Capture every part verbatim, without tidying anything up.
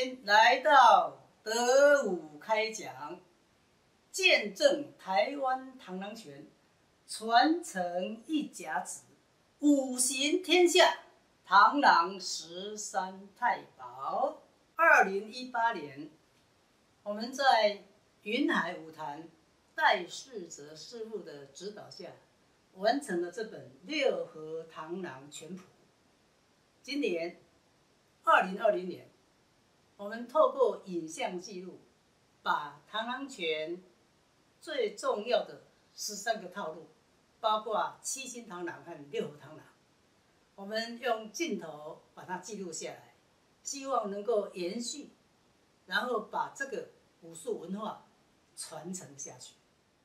迎来到德武开讲，见证台湾螳螂拳传承一甲子，五行天下，螳螂十三太保。二零一八年，我们在云海舞坛戴世哲师傅的指导下，完成了这本六合螳螂拳谱。今年二零二零年，我们透过影像记录，把螳螂拳最重要的十三个套路，包括七星螳螂和六合螳螂，我们用镜头把它记录下来，希望能够延续，然后把这个武术文化传承下去。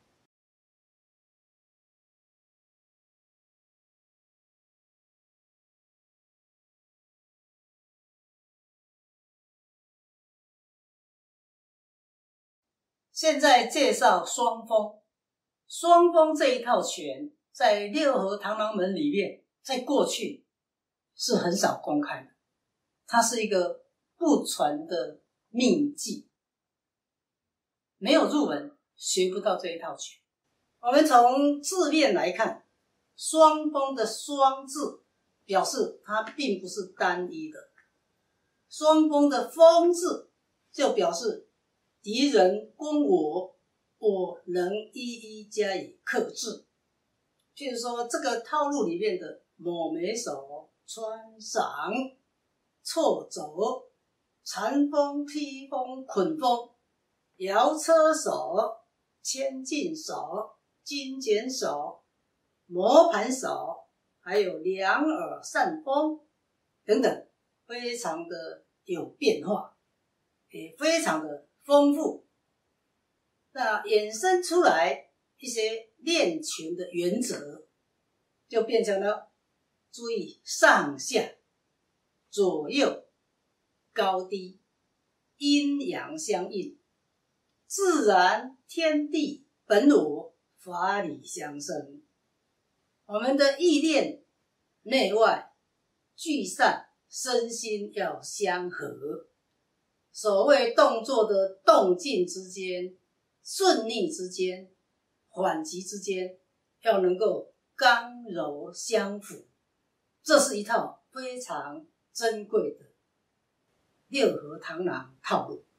现在介绍双锋。双锋这一套拳，在六合螳螂门里面，在过去是很少公开的，它是一个不传的秘技，没有入门学不到这一套拳。我们从字面来看，双锋的双字表示它并不是单一的，双锋的锋字就表示敌人攻我，我能一一加以克制。譬如说这个套路里面的抹眉手、穿掌、错走、缠锋、披锋、捆锋、摇车手、牵进手、金剪手、磨盘手，还有两耳扇风等等，非常的有变化，也非常的丰富。那衍生出来一些练拳的原则，就变成了注意上下、左右、高低、阴阳相应，自然天地本我，法理相生。我们的意念内外聚散，身心要相合。所谓动作的动静之间、顺逆之间、缓急之间，要能够刚柔相辅，这是一套非常珍贵的六合螳螂套路。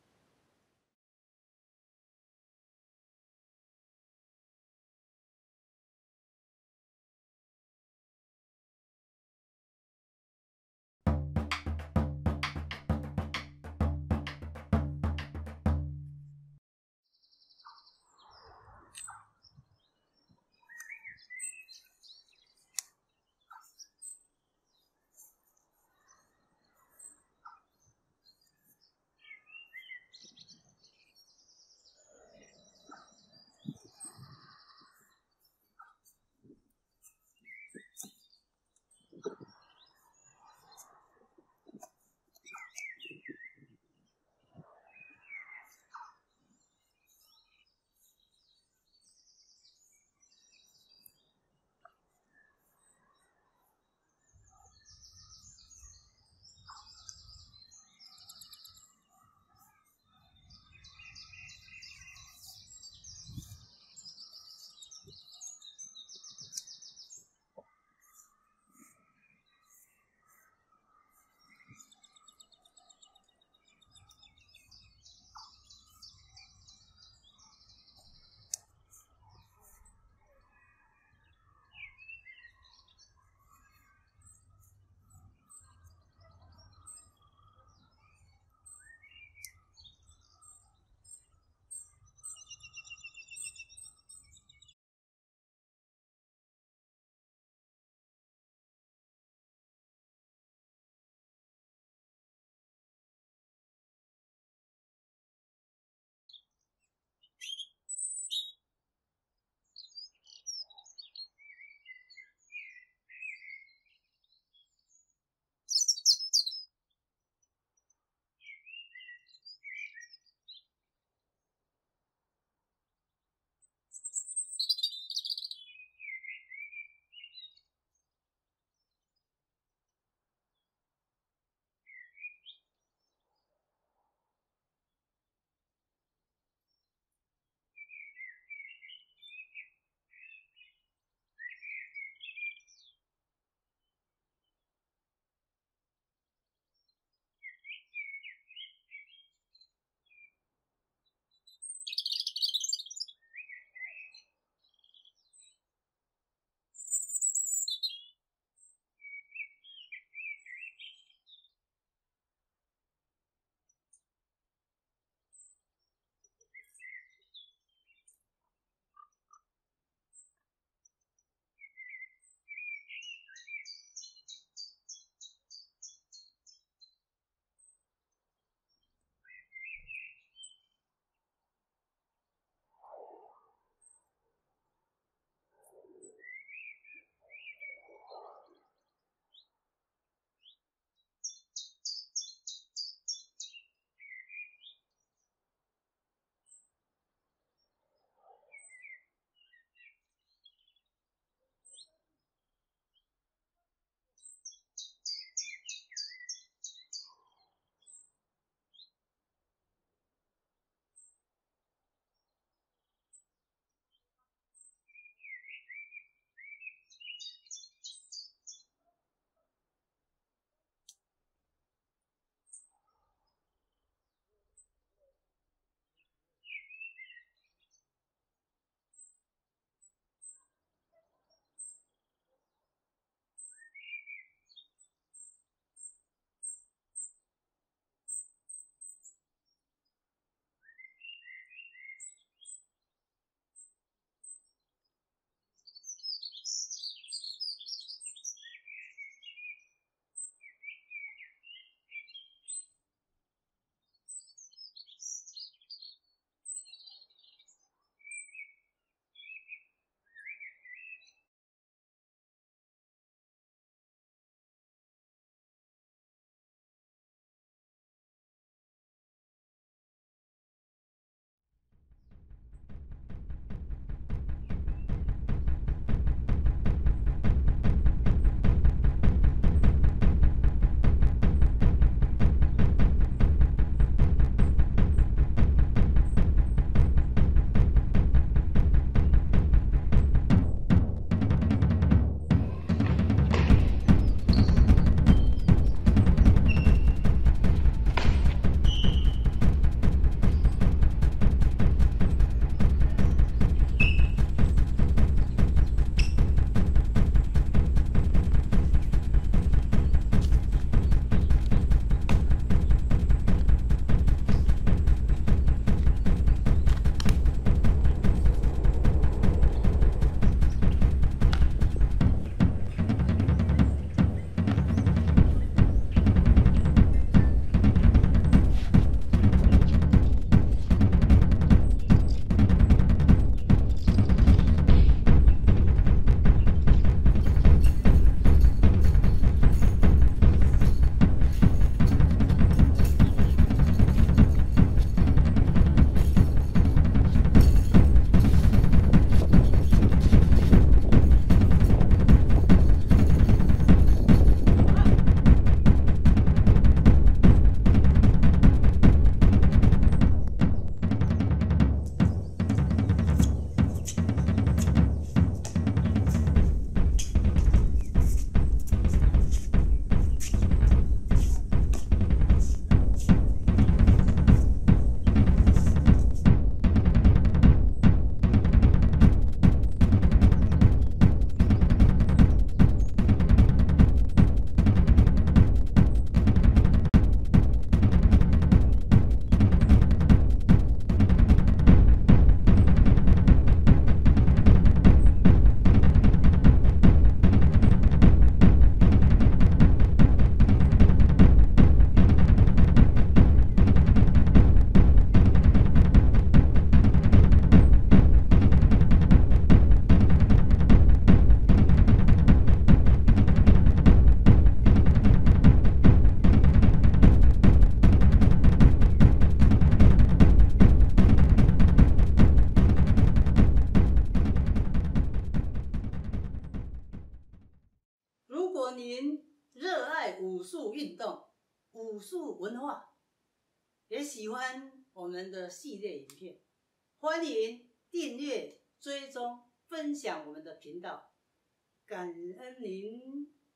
武术运动、武术文化，也喜欢我们的系列影片，欢迎订阅、追踪、分享我们的频道，感恩您。